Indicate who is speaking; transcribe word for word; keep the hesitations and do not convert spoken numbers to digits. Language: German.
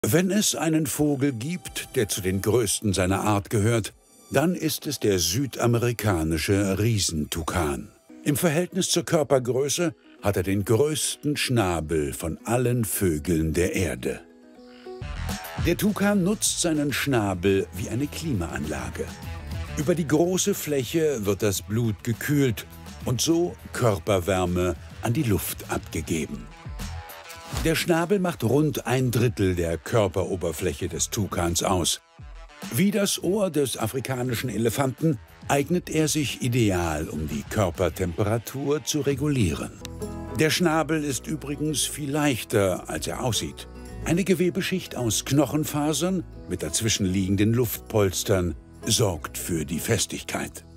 Speaker 1: Wenn es einen Vogel gibt, der zu den größten seiner Art gehört, dann ist es der südamerikanische Riesentukan. Im Verhältnis zur Körpergröße hat er den größten Schnabel von allen Vögeln der Erde. Der Tukan nutzt seinen Schnabel wie eine Klimaanlage. Über die große Fläche wird das Blut gekühlt und so Körperwärme an die Luft abgegeben. Der Schnabel macht rund ein Drittel der Körperoberfläche des Tukans aus. Wie das Ohr des afrikanischen Elefanten eignet er sich ideal, um die Körpertemperatur zu regulieren. Der Schnabel ist übrigens viel leichter, als er aussieht. Eine Gewebeschicht aus Knochenfasern mit dazwischenliegenden Luftpolstern sorgt für die Festigkeit.